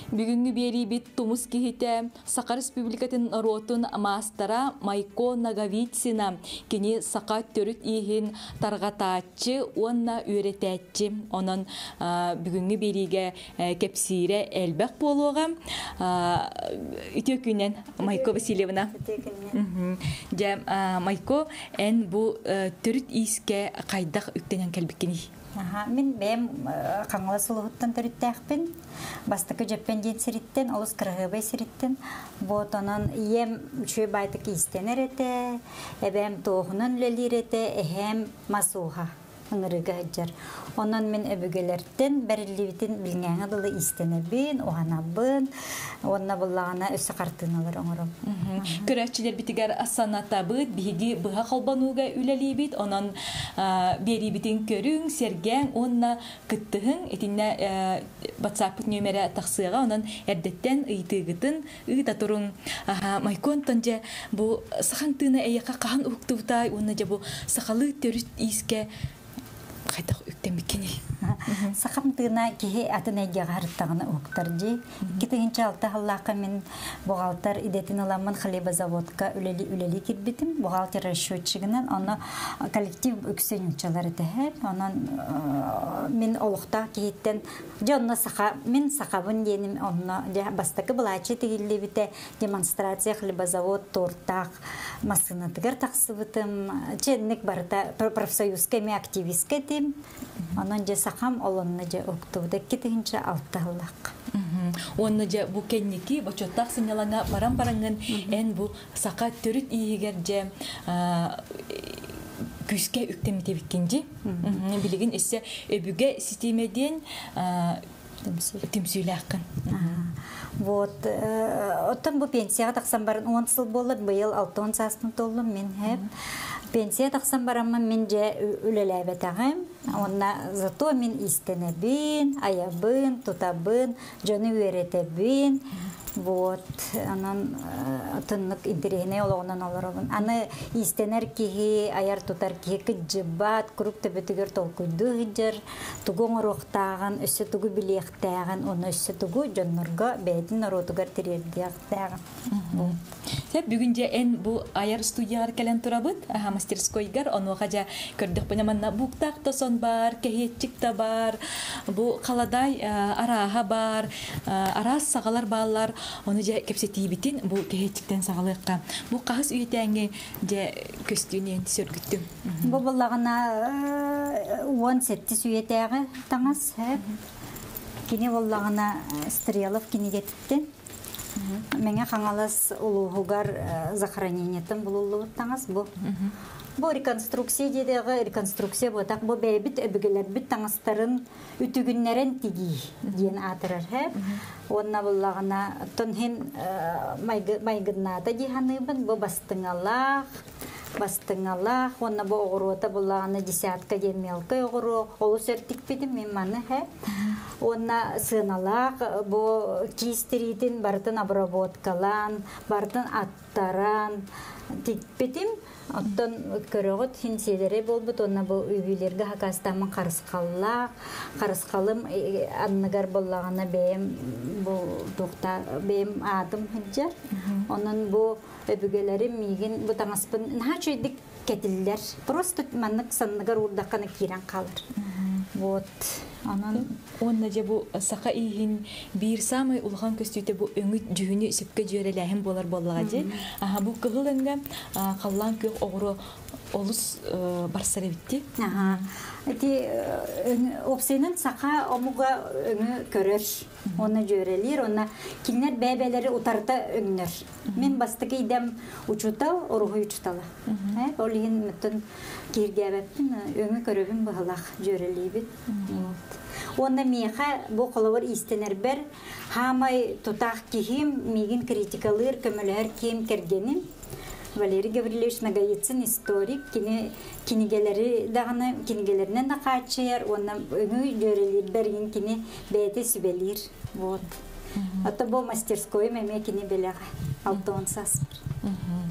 Бүгүнгү бери бит тумус кихите Сака Республикатын ротун мастера Майко Наговицина кини сака төрүт ихин таргатаачы онна үйрөтәчи. Онон бүгүнгү бериге кепсире элбек болуга үтө күнен Майко Васильевна. Жа Майко эн бу төрүт иске кайдак үктенен келбиккени. Мен бәм қаңылы сұлығыттан түріттәқпін. Бастықы жөппен ден сіріттен, олыс қырғыбай сіріттен. Ботанан ем үші байтық истенер еті, әбәм тоғынан лөлер еті, әхәм масуға. Ыңырыға жар. Онан мен өбігелерден бәрілевітін білгенгі дылы истенебін, оғанабын, онна бұллағана өсі қартыналар оңырым. Көрәтчілер бітігер асанатабыд, бігі бұға қалбануға үләлейбіт, онан беребітін көрің, серген, онна күттіғын, етіне WhatsApp нөмері тақсыға, онан әрдеттен ұйтығытын, ұйта тұрың. Майкон тонжа бұл сақантығына әйеқа қаған ұқтығытай, онна жа бұл сақалы төріт иске қайдақ үктен бікені. Сақамдығына кеге атын әйге ғарыттағына ұқтар жи. Кетігінші алты халлаққа мен бұғалтар идетін ұламын хлеба заводқа үлелі кербетім. Бұғалтар расчетчігінен оны коллектив үксен үнчалары тәхіп. Онан мен олықта кейттен жонна мен сақабын денім онна бастықы бұлачы тегілі біте демонстрация хлеба завод тортақ масынатығыр тақсы бұтым. Ченнік барыта профсоюзка ме активистка дем. Онан же сақам олонна же октууда кетігінші алтығылақ. Онна же бұ кеннеки, бачоттақ сынялаңа баран-бараңын ән бұ сақа түріт иегер же күске үктемете біккенде. Білеген әсі өбіге системеден түмсүйлі ақын. Вот, оттан бұ пенсияға тақсан барын 10 сыл болып, бұйыл 6-10 сасын толым мен хеп. Пенсия тақсан барамын мен же үлеләбет ағым. Онна зато мен истенебін, аябын, тутабын, жоны өретебін. Вот, анан тыннық интерегіне олағынан оларабын. Аны истенер кеге, аяр тутар кеге кіджібат, күріп төбетігер толкуйды ғыджыр, тугуң ұрықтағын, өсі тугу білектәғын, оны өсі тугу жоннырға бәйтін ұротығар терердіяқтағын. Бүгінде ән бұл аяр студиялар кәлен тұрабыд, мастерскойгар, оны қажа көрдік бұнаманна бұқтақ тосон бар, кәхетчік та бар, бұл қаладай араға бар, арас сағалар балар, оны жа кепсеті бітін бұл кәхетчіктен сағалыққа. Бұл қағыз үйетәңе жа көстүйінен сөргіттім. Бұл болағына 17 үйетәңі таңыз. Кені болағына Стрелов кені кетіпті. Менге қаңалас ұлығығар захоронениетін бұл ұлығы таңыз бұл. Бұл реконструкция дедегі реконструкция бұтақ бұл бәйбіт өбігілер біт таңыстарын үтігінлерін тегі дейін атырыр. Онына бұлағына тұнхен майгынната дейханыбын бұл бастыңалақ, онына бұл оғыруыта бұлағына десятка ден мелкі оғыру, олы сөртік бедім мен маны. Онына сыналақ, бұл кейстерейтін бартын обработкалан, бартын аттаран, текпетім. Оттан көріғыт хинседері болбыт, онына бұл үйгілерге хақастамын қарысқалым анныгар болағына бәйім адым хыджар. Онын бұл өбігелері мейгін бұл таңаспын наға чөйдік кәтілілер. Просто маннық санныгар ұрдаққаны керен қалыр. Вот. Онна же бу сака ийин бир самый улхан көстүйте бу өңү жүгүнү сөпкө жөреләһин болар боллага же. Бу кыгылынга каллан көк огуру олус барсары битти. Эти опсенин сака омуга өңү көрөр. Оны жөрелер, оны кинер бәбелери утарта өңнөр. Мен бастыгы идем учутал, оруху учутала. Олигин мүттін киргәбәппін, өңі көрөбін бұғылақ жөрелейбін. Оны меха бұл қолауыр истенер бір, хамай тұтақ кейім, меген критикалыр, көмілер кейім кергенім. Валерий Гаврилевич Наговицын историк, кинегелерінен да қачыр, оны өңі жөрелер берген кені бәйті сүбелер. Ата бұл мастерской мәме кені белеға, 6-10 сас бір.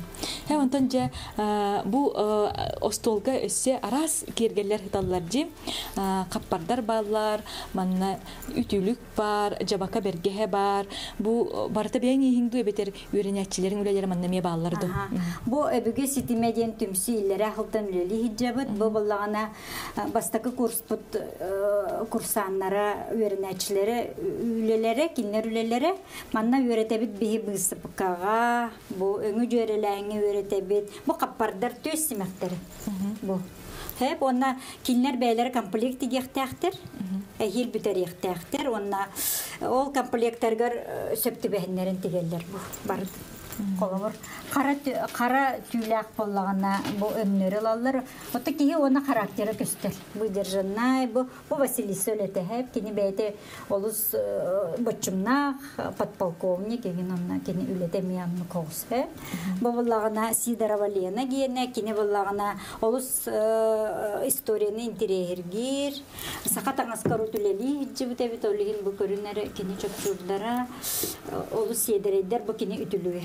Һәм онтон же бу остолга өссе арас кергеллер хиталлар жи каппардар баллар, манна ütülük бар, жабака бергеһе бар. Бу барта бен иһиңдү бетер үренәтчиләрен үләләр манна ме балларды. Бу эбүге ситимедиен түмсү илләре хылтан үләли хиҗабыт, бу баллагана бастакы курсаннара үренәтчиләре үләләре, кинләр үләләре манна үрәтәбит биһи бысыпкага, бу өңү җөреләңе үрәтәбит. Бу каппардар төс симәктәре. Бу Hep ona kinler beyler komplekt digehtähter. Ehil biter yehtähter. Ona ol komplektlerger söptü behenlerin tigeller bu. Bar kolor. Kara tüylek bolлагана bu ömnörü alır. Ota ki ona karakteri göster. Bu держанай bu Василиса ölete hep kini beyte olus bachımna подполковник егин онна kini ölete miyanlı kovse. Bu bolлагана Сидорова Лена гене kini bolлагана olus историяны интерьергир. Сакатан аскару түлели жибите бит олигин bu көрүнөр kini чөпчүрдара olus yedireider bu kini ütülüye.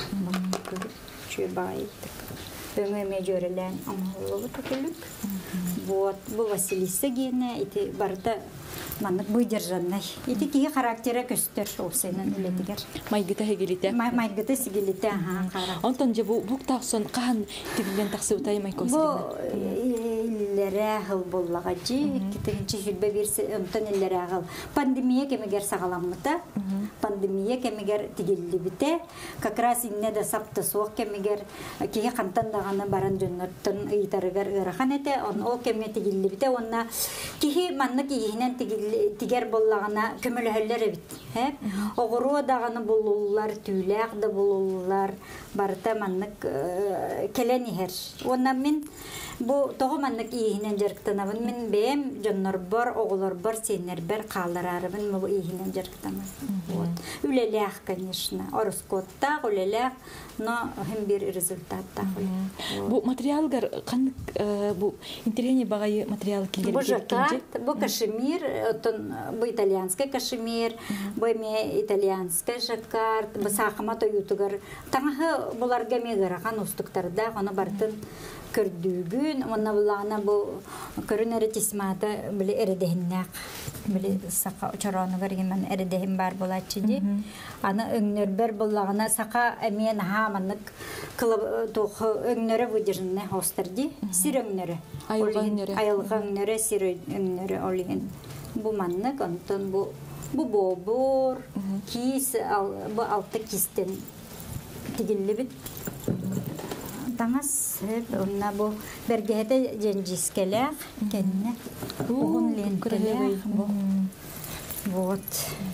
Чебай. Ömeme görülen amahlığı takılık. Bu Василиса гене ити барда маннык выдержанный. Ити кие характера көстөр ол сенен үлетигер. Майгыта хегелите. Майгыта сигелите кара. Онтон же бу тахсон кахан тигилен тахсы утай майкос. Бу иллере хыл боллага жи китегинчи хүлбе берсе онтон иллере хыл. Пандемия кемегер сагаламмыта. Пандемия кемегер тигилли бите. Как раз инне да сапта соок кемегер кие кантан даганы баран жөннөттөн ыйтарыгар ырахан эте он ол кеме тигилли бите. Онна кихи маннык ийинен тигер боллагана көмөлөһөллөр бит. Хеп огуру даганы болулар, түләк да болулар, барта маннык келенихер. Онна мен бу того маннык ийинен жарктанабын мен бем жоннор бар, оголор бар, сенер бар калдарарыбын бу ийинен жарктанабын. Вот. Үлелек, конечно. Ороскотта үлелек, но hem bir результатта. Бу материалгар кан бу интерьене багай материал килдер. Бу жаккарт, бу кашемир, бу итальянский кашемир, бу эме итальянский жаккарт, бу сахама тоютугар. Таңы буларга мегара устуктарда аны бартын көрдүгүн, онна булана бу көрүнөрө тисмада биле эредехиннак, биле сака чараныгар гемен эредехин бар булачыжы. Аны өңнөрбөр буллагына сака эмен хаманык кылып тох өңнөрө выдержанный хостарди, сир өңнөрө. Айылга өңнөрө, сир өңнөрө олеген. Бу маннык антон бу бобур, кис, бу алты кистен тигилли бит. Таңас, онна бу бергеһете женжискелер, кенне. Угун ленкелер. Вот.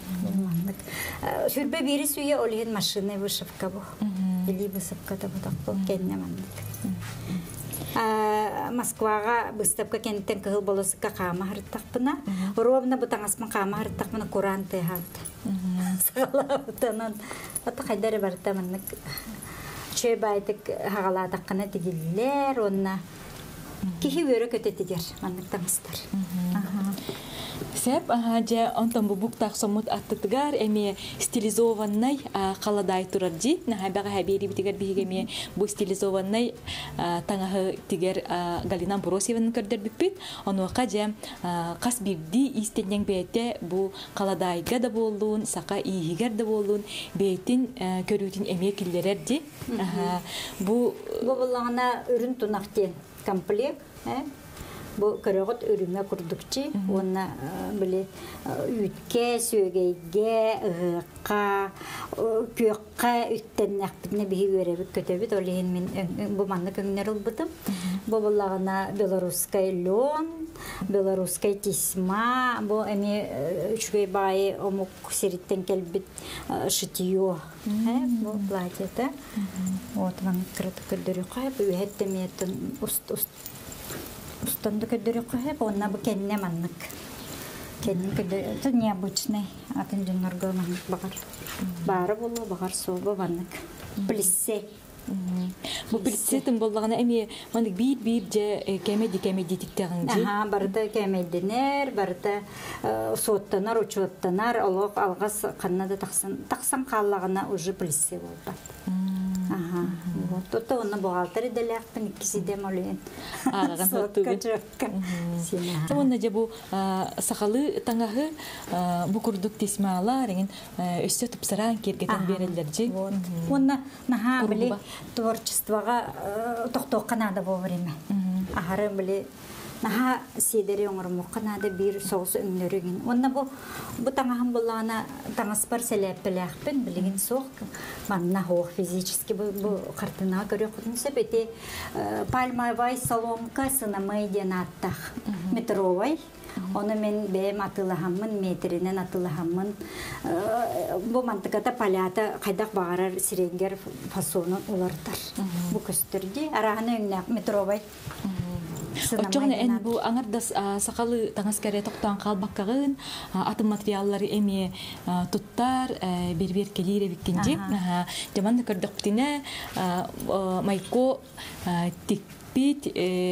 Шүрбе бирис уя олиген машина вышивка бу. Или вышивка да бу так кенне мандык. Москвага выставка кенттен кыл болосукка кама хартакпына. Ровно бу таңасман кама хартакпына куранты хат. Сагалаптанан. Ата кайдары барта мандык. Чебайтык хагаладаккана тигиллер, онна кихи өрө көтетигер манныктамыстар. Сеп же онтон бу буктак сомут аттыгар эми стилизованный каладай тураржи. Нахабага хабери битигер бигеме бу стилизованный таңахы тигер Галина Бросеванын көрдөр биппит. Онука же кас бирди истенен бете бу каладайга да болдун, сака ийигер да болдун, бетин көрүтүн эмекиллерди. Бу буллагына өрүн тунактен комплект, бу көрөгөт өрүмө курдукчи, онна биле үткө, сөгөйгө, ыкка, көккө үттеннакпытны биһи өрөбүт көтөбүт. Олеген мен бу манны көңнөр ылбытым. Бу буллагына белорусская лен, белорусская тесьма, бу эми үчгөй бай омук сериттен келбит шитьё. Бу платьета. Вот вам крытыкөлдөрү кайып, үһеттемиеттен Устанды көдөрү кыйып, онна бу кенне маннык. Кенне көдөрү, это необычный. Атын жонорго маннык багар. Бары болу багар собу маннык. Плиссе. Бу плиссетин боллагана эми мандык бийип же кемеди тиктегинди. Барда кемединер, барда соттанар, учоттанар, олок алгас каннада таксан каллагына уже плиссе болду. Вот. Тота оны бухгалтер иделяхпын икиси дем олен. Ағаған Сотка Онна же бу сахалы таңағы бу курдук тесмалар еген өссө тупсаран кергетен берелер же. Онна наха били творчествога тоқтоққа нада бо время. Ахары били наха седери оңырмуққа нада бир соғыс өңнөрігін. Онна бу таңағын болағына таңаспар сәләппіләқпін білген соқ. Манна хоқ физически бу қартына көрі құтын сөп. Эти пальмовай соломка сынамай ден аттақ. Метровай. Оны мен бәйім атылағамын, метрінен атылағамын. Бұл мантықата палята қайдақ бағарар сиренгер фасонын олардар. Бұл көстірде. Арағына өңнәқ метровай. Очоғына ән бұл аңырдас сақалы таңаскәрі тоқтан қалбаққағын атым материаллары әме тұттар бер-бер келейрі біккенде. Жаманды көрдік бітіне майко текпет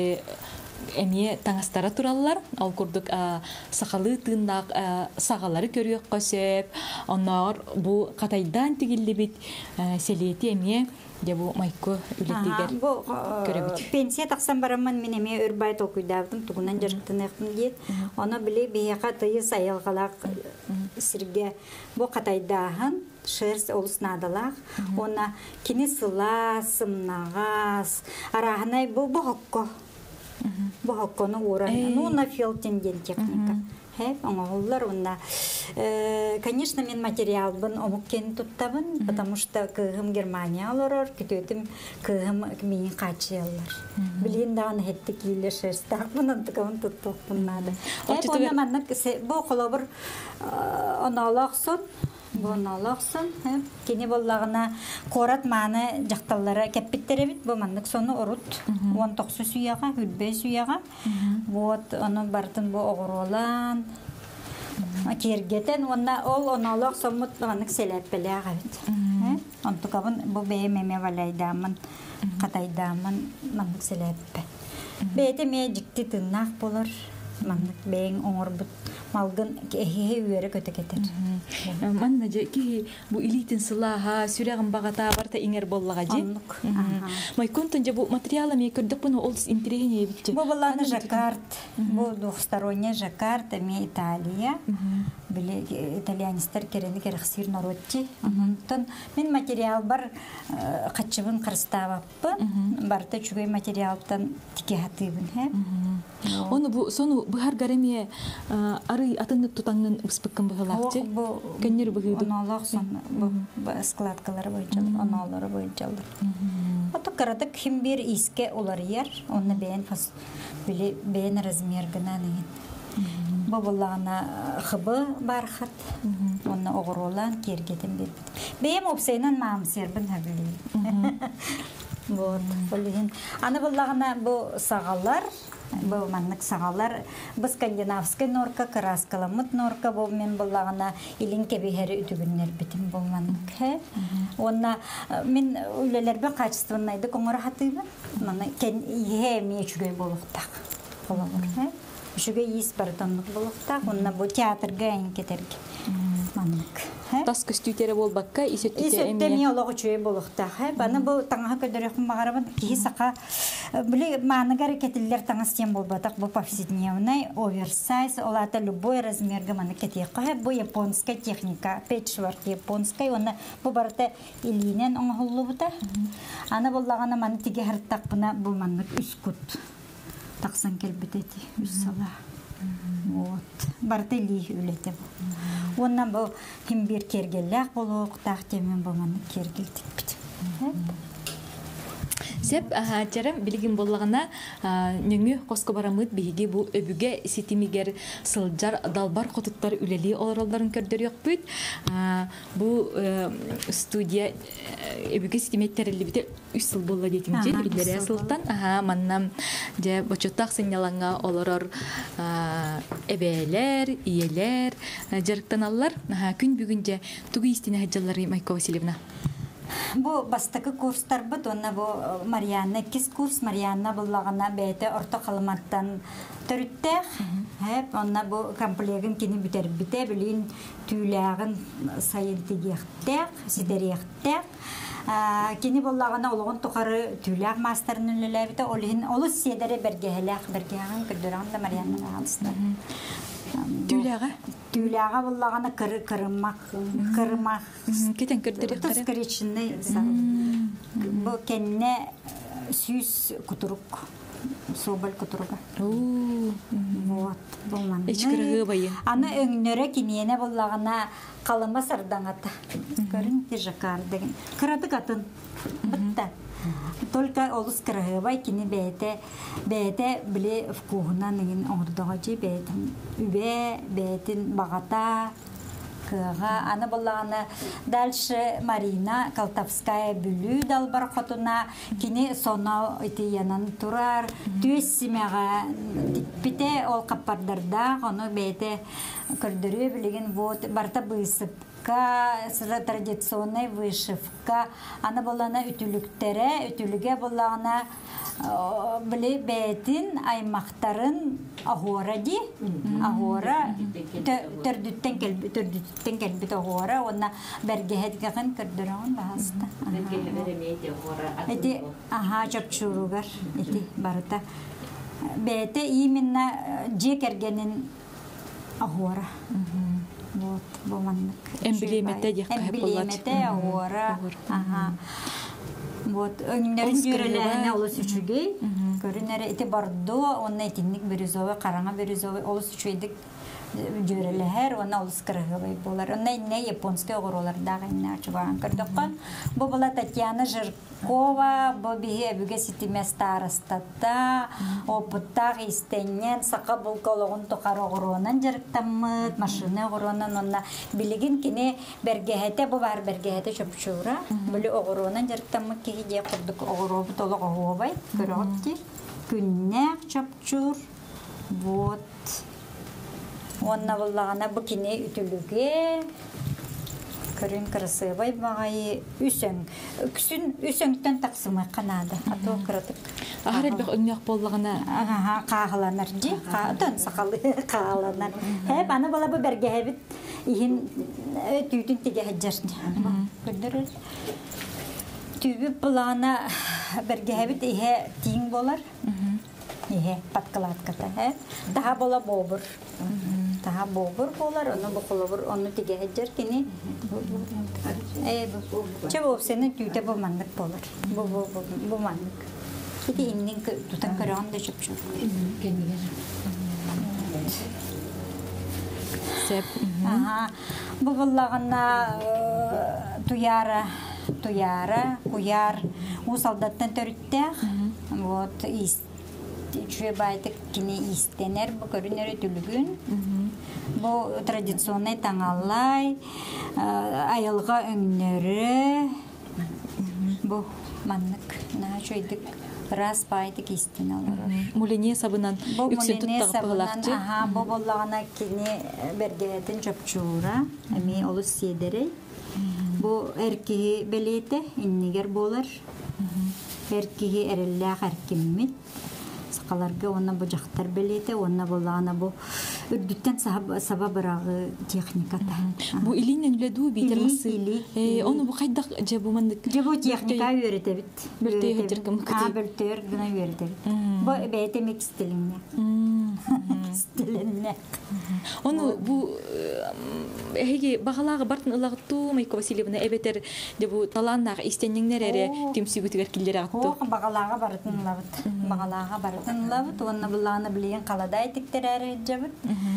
әме таңастара тураллар. Ал көрдік сақалы тыңдақ сағалары көрек қосеп. Онар бұл қатайдан тегілі бет селеті әме Дебу майко үлетигер көрөбүт. Пенсия таксан бараман мен эме өрбай толкуйдавдым, тугунан жарыктын экин дет. Оны биле бияка тыйы сайылгалак сирге бу катайдаһын шерс олуснадалак. Она кини сыла, сымнагас, арахнай бу бохокко. Бохоккону уран. Ну на филтинген техника. Оңоллар онда. Конечно, мен материал бын омуккен туттабын, потому что кыгым Германия алырыр, күтөтім кыгым менен качыялар. Билин даган хетти кийлер шерстак бынан тыкабын туттук буннады. Онда маннык бу колобур оналаксын, бу оналаксын, кени боллагына корат маны жакталлары кеппиттеребит, бу маннык сону урут, 19 сүйяга, хүлбе сүйяга. Вот оны бартын бу огоролан кергетен онна ол оналак сомут маннык селеппелега бит. Онтукабын бу беймеме валайдамын, катайдамын маннык селеппе. Бейте ме жикти тыннак болор. Маннык бейин оңорбут малгын эхе үйөрө көтөкетер. Манна же ки бу илитин сылаха сүрөгөн багата барта иңер боллага же. Май контон же бу материалы ме көрдөк буну олс интерегене битче. Бу баланы жаккарт, бу двухсторонняя жаккарт, ме Италия. Биле итальянистер керени керексир народчи. Онтон мен материал бар качыбын кырстабаппы. Барта чугай материалдан тике хатыбын, хэ. Оны бу сону бухар гареме ары атынып тутаңын успыккан быгалакчы. Кеннер быгыды. Оналаксын бу складкалары боюнча, аналары боюнча. Ото каратык ким бир иске олар яр, оны бен фас биле бен размер гына неген. Бу буллагына хыбы бархат, оны огоролан кергетен бир. Бем опсайнан мамсербин хабили. Вот, болин. Аны буллагына бу сагалар Бұл маннык сағалар, бұл скандинавская норка, краскаламыт норка, бұл мен бұллағына илин кебихері үтігінлер бітім бұл маннык. Онна мен үлелербе качествонайды коңыр хатыйбы. Кен ие ме чүгей болуқтақ. Шуге ес бартонлық болуқтақ. Онна бұл театрға әйін кетерге. Маннык. Тас көстүйтері болбаққа, есеттіте әме? Есетте мен олығы чүгей болуқтақ. Баны бұл таңаға көдірекім мағарабын кейі сақа Были манагары кетиллер таңастен болбатақ, бұл повседневный, оверсайз, олата любой размер гаманы кетеққа. Бұл японская техника, пэтчворк японская, оны бұл барыта илинен оңғылы бұта. Аны боллағана маны теге харттақ бұна бұл манлық үскут. Тақсан келбететі, үс сала. Вот. Барыта ли үлеті бұл. Онна бұл кем бір кергелләқ болуқ, тақ темен бұл манлық кергелдік біті. Сеп жарам билигин боллагана нөңү коско барамыт биги бу өбүгө ситимигер сылжар далбар котуттар үлели оролдорун көрдөрүк бүт. Бу студия өбүгө ситиметтерли бите 3 жыл болду детимчи билдере сылтан. Маннам же бочоттак сыйналаңга олорор эбелер, иелер, жарыктаналар. Күн бүгүнже тугу истине хаджалары Майко Васильевна. Бу бастакы курстар бут, онна бу Марианна кис курс, Марианна буллагана бәйте орта калматтан төрүттәк. Онна бу комплегин кини битер бите билин түләгин сайын тигектәк, сидеректәк. Кини боллагана олоғын тұқары түләк мастерын үлеләбіті, олыс седері бергеғын күрдірағын да Марьянның алысты. Түләға? Түләға боллагана кырымақ. Кетен күрдірі Тұс кіречінді. Бұл кенне сүйіс күтірук. Собал күтіруға. Вот, болманды. Эчкірігі байын. Аны өңнөрі кенене боллагана қалыма сардаңаты. Көрін тежакар деген. Кырады қатын. Бітті. Только олыс кырыгыбай кини бәйте біле вкуғынан еген оңырдыға жи бәйтін үбе, бәйтін бағата, кыға. Аны болағаны дальше Марина Калтавская бүлі далбар қотына кини сонау өте янан тұрар. Түйес семеға тикпите ол қаппардарда, оны бәйте көрдірі білеген барта бұйсып. Традиционная вышивка. Она была на ütülüge болана били бетин аймактарын агора ди. Агора төрдүттен келбит агора. Онна бергехетген көрдөрөн баста. Эти чапчуругар эти барыта. Бете именно жекергенин агора. Вот, буманнык. Эмблемете дек кайып болат. Эмблемете агора. Вот, өңнөрүн жүрелерine олыс үчүгей. Көрүнөрү эти бордо, онна этинник бирюзовый, караңа бирюзовый олыс үчүйдик жүрелер, онна олыс кырыгыбай болар. Онна инне японский огоролардагы инне ачуган көрдөккөн. Бу була Татьяна Жиркова, бу биге бүге ситиме старостата, опыттаг истенен сака булкологун токар огоронан жарыктаммыт, машина огоронан онна билигин кини бергехете бу бар бергехете чөпчүра. Бүлү огоронан жарыктаммыт киге курдук огоробу толук огобай, көрөтти. Күннек чөпчүр. Вот. Онна боллагана бу кини ütülüge көрүн красивый багай үсөңтөн таксымай канада ато кырдык. Ахар элбек өңнөк боллагана кагыланар жи, каатан сакалы кагыланар. Хеп аны бала бу бергебит ихин түтүн теге хаджарны. Көрдөр. Түбү булана бергебит ихе тиң болар. Ихе подкладката, Daha бола бобур. Daha bobur bolar, onu bukulur, onu tige hajar kini. Coba senin tüyde bu manlık bolar. Bu manlık. Kiti inin tutan karan da çok çok. Bu bullağına kuyar, o saldattan törüttək. Вот Чуе байтык кини истенер бу көрүнөр түлүгүн. Бу традиционный таңаллай, айылга өңнөрү. Бу маннык на чойдык раз байтык истеналар. Мулине сабынан үксен туттагы пыгылакчы. Бу боллагана кини бергеден чөпчүра, эми олус седери. Бу эрки белете иннигер болар. Эрки эреллак эркиммит. Сакаларга онна бу жактар белете, онна болана бу үрдүттен саба барагы техниката. Бу илинен үледу битермасы. Оны бу кайдак жабу мандык. Жабу техника үйрөтөбүт. Бөлтөй жергем кати. Бөлтөй гына үйрөтөбүт. Бу бете мекстилиңне. Стилинне. Оны бу эге багалагы бартын ылагыттуу Майка Васильевна эбетер де бу таланнак истеннеңнере тимсүгүтүгөр киллер атту. Багалага бартын лабыт. Багалага бартын лабыт. Онна буланы билген калада айтыктер жабыт.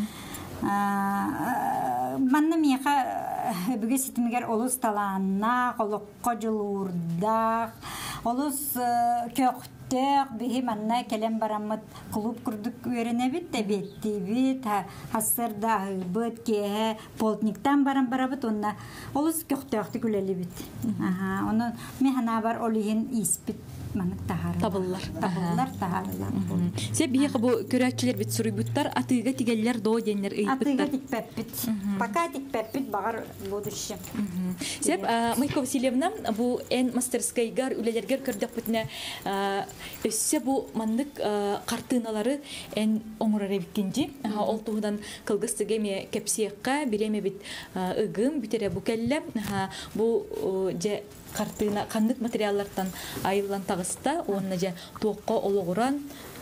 Манна мияка бүге ситимигер олус таланна, колокко жылуурда, олус көктөк биги манна келем барамыт клуб курдук үйренебит те беттибит, хасырда быт ке полтниктан барабыт онна олус көктөктү күлелибит. Оны механа бар олиген испит маннык тахары. Табыллар. Тахарлар. Сеп бияқы бу көрәкчилер бит сурыйбыттар, атыга тигеллер до деннер ыйбыттар. Атыга тикпеппит. Пока тикпеппит багар будущем. Сеп Майка Васильевна бу эн мастерскайгар үлелергер көрдөк бүтүнө өссе бу мандык картыналары эн оңурар эбиккенжи. Ол туһудан кылгыстыге ме кепсиекка биреме бит ыгым битере бу келле. Бу же картына кандык материаллардан айылган тагыста онна же тоокко ологуран.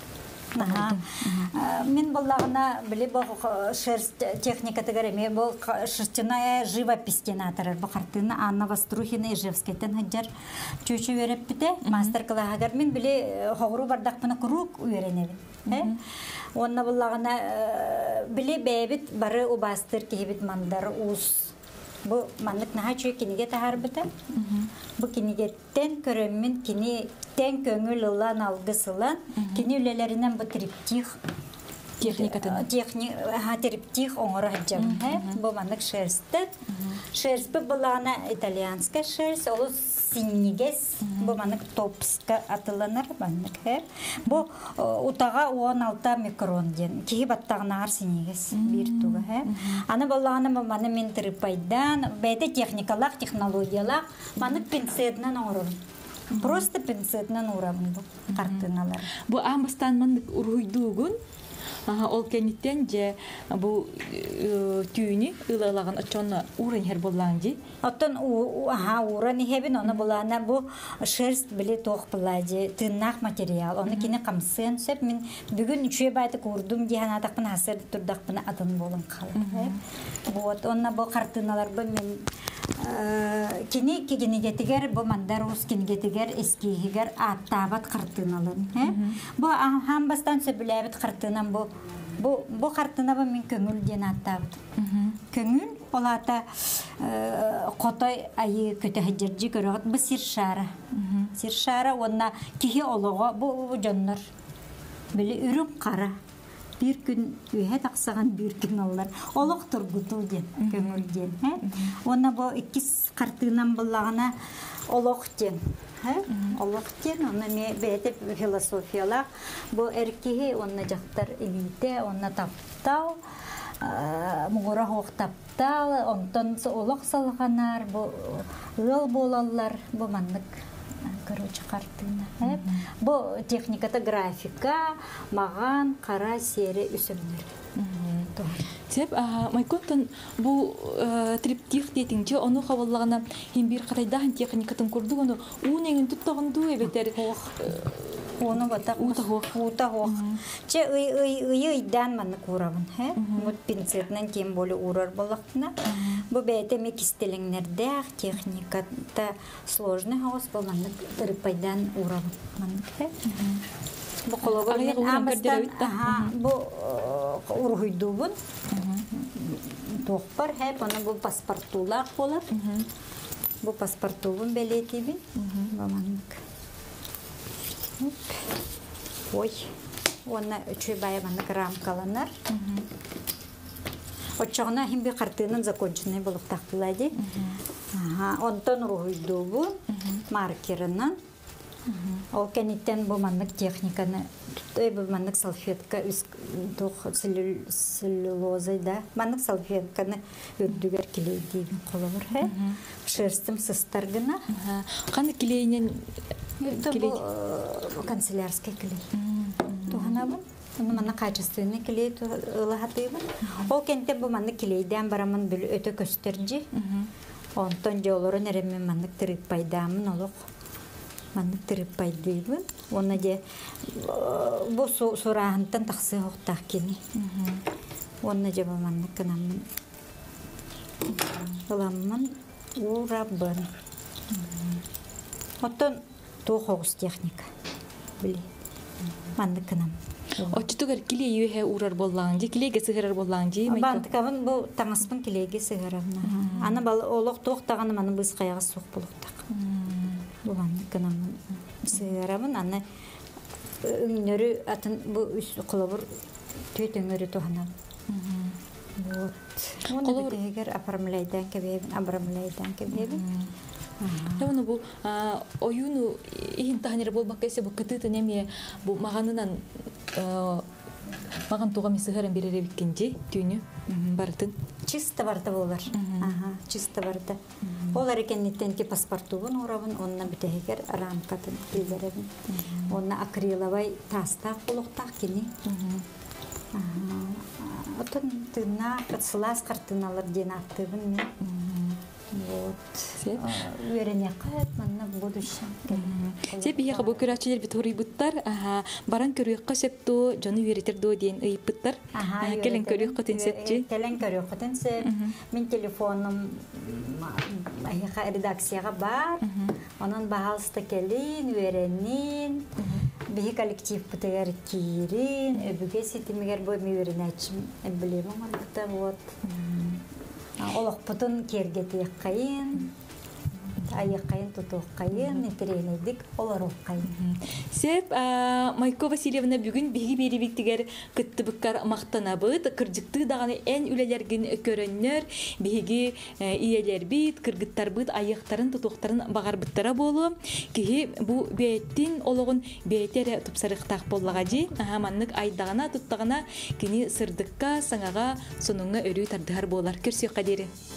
Мен боллагына биле бу шерсть техника тегереме бу шерстяная живопись тенаторы бу картына Анна Вострухина Ижевскайдан хаджар чөчө берип бите мастер-классагар мен биле хогуру бардакпына круг үйренебин. Онна боллагына биле бебит бары убастыр кебит мандар ус бу маннык наха чүй киниге тахар бите. Бу кинигеттен көрөммүн кини тен көңүл улан алгысылан кини үлелеринен бу триптих техникатын триптих оңора хаджам. Бу маннык шерсті. Шерсть бу булана итальянска шерсть, ол синнигес, бу маннык топска атыланар маннык. Бу утага 16 микрон ден. Кихи баттагынар синнигес бир туга. Аны булана маны мен тирпайдан, бете техникалар, технологиялар, маннык пинцетнен оңорун. Просто пинцетнен урамын бу картыналар. Бу амбастан маннык уруйдугун ол кенеттен же бу түйүнү ылалаган очонна урын хер болланжи. Оттон уран хебин оны булана бу шерсть биле тох булади тыннак материал. Оны кине камсын сеп мен бүгүн үчө байты курдум дигән атакпын хасыр турдакпын атын болун калды. Вот онна бу картыналар бу мен кинеге тигер бу мандар ус кинеге тигер эскигер аттабат картыналын. Бу хамбастан сөбүләбит картынан бу картына бу мен көңүл ден аттабыт. Көңүл олата котой айы көтө хаджыржы көрөт бу сиршара. Сиршара онна кихи олого бу жоннор. Биле үрүп кара. Bir gün ühe taksagan bir gün onlar. Oluk turgutu den, köngül den. Ona bu ikis kartığından bullağına oluk den. Oluk den, ona me bete filosofiyalar. Bu erkeği ona jaktar elite, ona taptav. Muğura hoğ taptav. Ondan oluk salganar, bu ıl bolallar, bu manlık. Короче, картина. Бу техниката графика, маган, кара, сере, үсөмнөр. Теп, майконтон бу триптих дейтинче, оны хаваллагана хим бир катайдахан техникатын курду, оны уунеңин туттагынду эбетер. Оны бата ута хох. Че ыйдан маны курабын. Мут пинцетнен кем болы урар болактына. Бу бете ме кистелеңнерде техниката сложный хаос болманды тырпайдан урабын. Бу кологор мен амастан бу ургуйдубун. Тохпар хеп аны бу паспортулар болар. Бу паспортубун белетибин. Баманнык. Ой, оны үчөй байыманы рамкаланар. Очоғына химби картынын законченный болып тақтылайды. Онтон руйдубу маркерынан. Ол кенеттен бұманлық техниканы, бұманлық салфетка, целлюлозайда, манлық салфетканы өттігер келейдейбін қолы бұр. Шерстім сыстарғына. Қаны келейінен? Бұл канцелярский келей. Туғана бұл. Оны мана качественный келей ылахатыйбын. Ол кенттен бұл манлық келейден барамын бүл өті көстерджи. Онтон жолырын әремен манлық тырып пайдамын олық. Манлық тырып пайдайбын. Оны де бұл сұрағынтан тақсы оқтақ кені. Оны де бұл манлық кынамын. Ыламын урабын. Оттон тух хоғыз техника. Біле. Манлық кынамын. Очтугар киле юhe урар боллаңжы, килеге сыгырар боллаңжы. Бантыкабын бұл таңаспын килеге сыгырарына. Аны бал олық тоқтағаны маны біз қаяғы соқ болуқтақ. Бұл манлық кынамын сыгырамын. Аны үңнөрі атын бұл үс қылыбыр төт өңірі тоғанам. Оны бітегер апармылайдан кебебін. Оны бұл ойыну ең тағанері болбақ кәсе бұл күтіті неме бұл мағанынан маған туғаме сығырын берер ebikkenje түйіні бардың? Чисто барды болар. Чисто барды. Ол әрекеннеттен ки паспортуын урабын, онна бітегер рамкатын келдеребін. Онна акриловай тастақ болуқтақ кені. Отын тына сылас қартыналар ден аттыбын мен. Вот. Уверене қайт, манна будущем. Сеп ияға бұл көрәтшілер бит хорый бұттар, баран көріққа септо, жоны веретердо дейін ұйып бұттар. Келен көріққа тенсетчі? Келен көріққа тенсеп. Мен телефоным редакцияға бар. Onun bahalısında gelin, öğrenin. Bir kolektif bıtayar kirin. Öbüge setimiger boy mi öğrençim. Bilmem ama bıta вот. Олақ бұтын кергеті қайын, айы қайын, тұту қайын, етеренедік, олар оқ қайын. Сеп, Майко Васильевна бүгін бейгі беребектігер күтті бұққар мақтана бұд, кірдікті дағаны ән үлелерген көріннер, бейгі иелер бейт, кіргіттар бұд, айықтарын, тұтуқтарын бағар бұттара болу. Кейі бұл бейттен олығын бейттері тұпсарықтақ болуға де, маннық айдағына, тұттағына, кені сырдыққа, саңаға, соныңға өрі тардығар болар. Көрсек қадері.